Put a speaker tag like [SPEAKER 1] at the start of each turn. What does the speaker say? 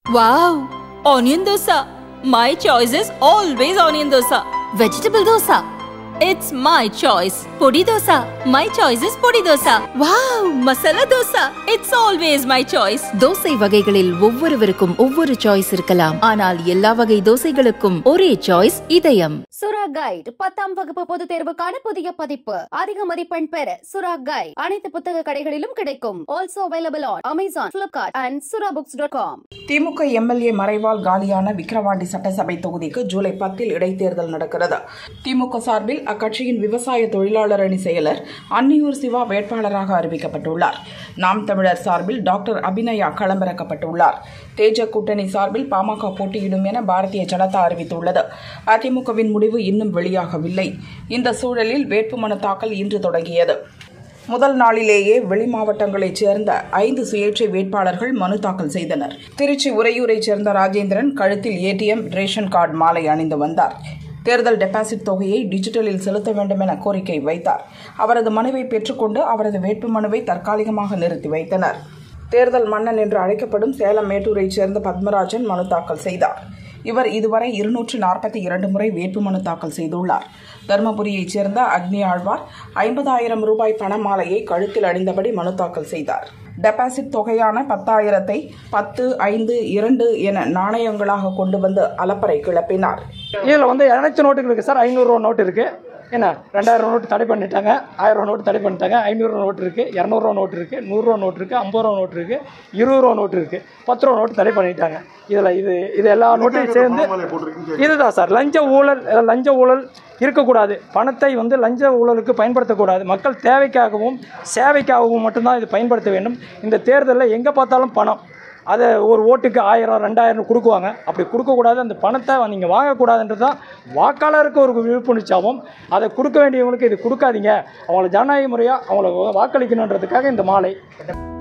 [SPEAKER 1] Wow! Onion dosa. My choice is always onion dosa. Vegetable dosa. It's my choice. Podi dosa. My choice is podi dosa. Wow! Masala dosa. It's always my choice.
[SPEAKER 2] Dosa வகைகளில் ஒவ்வொருவருக்கும் ஒவ்வொரு choice இருக்கலாம். ஆனால் எல்லா வகை தோசைகளுக்கும் ஒரே choice இதயம்.
[SPEAKER 3] சுரா கைட் 10ஆம் வகுப்பு பொதுத் தேர்வுக்கான புதிய பதிப்பு. அதிக மதிப்பெண் பெற சுரா கைட் அனைத்து புத்தக கடைகளிலும் கிடைக்கும். Also available on Amazon, Flipkart and surabooks.com.
[SPEAKER 4] திமுக எம்எல்ஏ மறைவால் காலியான விக்கிரவாண்டி சட்டசபை தொகுதிக்கு ஜூலை 10 இடைத்தேர்தல் நடக்கிறது. திமுக சார்பில் அக்கட்சியின் விவசாய தொழிலாளர் அணி செயலர் அன்னியூர் சிவா வேட்பாளராக அறிவிக்கப்பட்டுள்ளார். நாம் தமிழர் சார்பில் டாக்டர் அபிநயா களமிறக்கப்பட்டுள்ளார். தேஜ கூட்டணி சார்பில் பாமக போட்டியிடும் என பாரதிய ஜனதா அறிவித்துள்ளது. அதிமுகவின் முடிவு இன்னும் வெளியாகவில்லை. இந்த சூழலில் வேட்புமனு தாக்கல் இன்று தொடங்கியது. முதல் நாளிலேயே வெளி மாவட்டங்களைச் சேர்ந்த 5 சுயேட்சை வேட்பாளர்கள் மனு தாக்கல் செய்தனர். திருச்சி உறையூரைச் சேர்ந்த ராஜேந்திரன் கழுத்தில் ஏடிஎம், ரேஷன் கார்டு மாலை அணிந்து வந்தார். தேர்தல் டெபாசிட் தொகையை டிஜிட்டலில் செலுத்த வேண்டும் என கோரிக்கை வைத்தார். அவரது மனுவை பெற்றுக்கொண்டு அவரது வேட்புமனுவை தற்காலிகமாக நிறுத்தி வைத்தனர். தேர்தல் மன்னன் என்று அழைக்கப்படும் சேலம் மேட்டூரைச் சேர்ந்த பத்மராஜன் மனு தாக்கல் செய்தார். இவர் இதுவரை 242 முறை வேட்புமனு தாக்கல் செய்துள்ளார். தருமபுரியைச் சேர்ந்த அக்னி ஆழ்வார் 50,000 ரூபாய் பணமாலையை கழுத்தில் அணிந்தபடி மனு தாக்கல் செய்தார். டெபாசிட் தொகையான 10,000ஐ 10, 5, 2 என நாணயங்களாக கொண்டு வந்து அலப்பறை கிளப்பினார்.
[SPEAKER 5] இதில் இணைச்ச நோட்டுகள் இருக்குது சார். 500 ரூபா நோட்டு இருக்குது. ஏன்னா 2000 நோட்டு தடை பண்ணிட்டாங்க, 1000 ரூபா நோட்டு தடை பண்ணிட்டாங்க, 500 ரூபா நோட்டு இருக்குது, 200 ரூபா நோட்டு இருக்குது, 100 ரூபா நோட்டு இருக்குது, 50 ரூபா நோட்டு இருக்குது, 20 ரூபா நோட்டு இருக்குது, 10 ரூபா நோட்டு தடை பண்ணிட்டாங்க. இதில் இது எல்லா நோட்டையும் சேர்ந்து இதுதான் சார். லஞ்ச ஊழல் இருக்கக்கூடாது. பணத்தை லஞ்ச ஊழலுக்கு பயன்படுத்தக்கூடாது. மக்கள் தேவைக்காகவும் சேவைக்காகவும் மட்டும்தான் இது பயன்படுத்த வேண்டும். இந்த தேர்தலில் எங்கே பார்த்தாலும் பணம், அதை ஒரு ஓட்டுக்கு 1000, 2000 கொடுக்குவாங்க. அப்படி கொடுக்கக்கூடாது. அந்த பணத்தை நீங்கள் வாங்கக்கூடாதுன்றது தான் வாக்காளருக்கு ஒரு விழிப்புணர்ச்சியாகவும், அதை கொடுக்க வேண்டியவங்களுக்கு இது கொடுக்காதீங்க, அவங்கள ஜனநாயக முறையாக அவங்கள வாக்களிக்கணுன்றதுக்காக இந்த மாலை.